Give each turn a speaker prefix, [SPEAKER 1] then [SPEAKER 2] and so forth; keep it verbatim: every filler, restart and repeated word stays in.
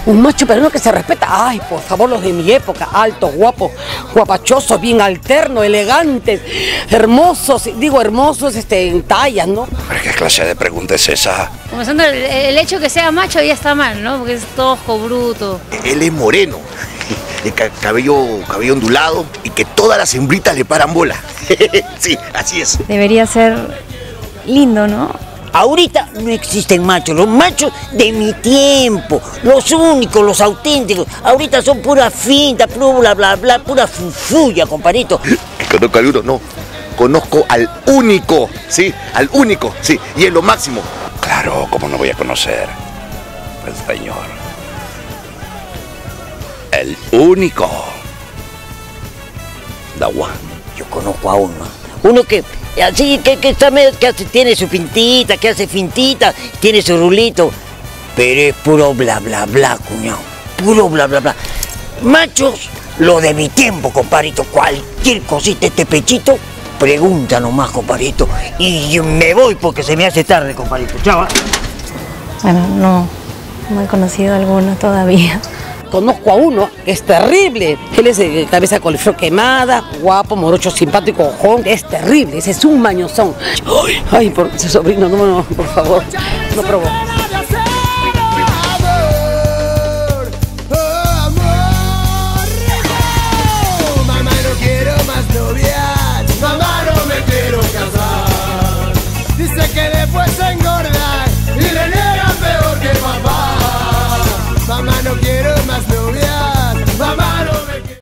[SPEAKER 1] Un macho peruano que se respeta. Ay, por favor, los de mi época. Altos, guapos, guapachosos, bien alternos, elegantes, hermosos. Digo, hermosos este, en tallas, ¿no?
[SPEAKER 2] ¿Pero qué clase de pregunta es esa?
[SPEAKER 3] Comenzando el, el hecho que sea macho ya está mal, ¿no? Porque es tosco, bruto.
[SPEAKER 2] Él es moreno, de cabello, cabello ondulado y que todas las hembritas le paran bola. Sí, así es.
[SPEAKER 4] Debería ser lindo, ¿no?
[SPEAKER 5] Ahorita no existen machos, los machos de mi tiempo, los únicos, los auténticos. Ahorita son pura finta, pura bla bla bla, pura fufuya, compadrito.
[SPEAKER 2] Conozco al uno, no. Conozco al único, sí, al único, sí, y es lo máximo. Claro, ¿cómo no voy a conocer? El señor. El único. The one.
[SPEAKER 5] Yo conozco a uno, uno que así que, que, está medio, que hace, tiene su pintita, que hace fintita, tiene su rulito, pero es puro bla bla bla, cuñado, puro bla bla bla. Machos, lo de mi tiempo, compadrito, cualquier cosita, este pechito, pregunta nomás, compadrito, y me voy porque se me hace tarde, compadrito. Chao.
[SPEAKER 4] Bueno, no, no he conocido alguno todavía.
[SPEAKER 1] Conozco a uno que es terrible. Él es de cabeza coliflor quemada, guapo, morocho, simpático, ojón. Es terrible, ese es un mañozón. Ay, ay, por su sobrino, no, no, por favor, no provoques.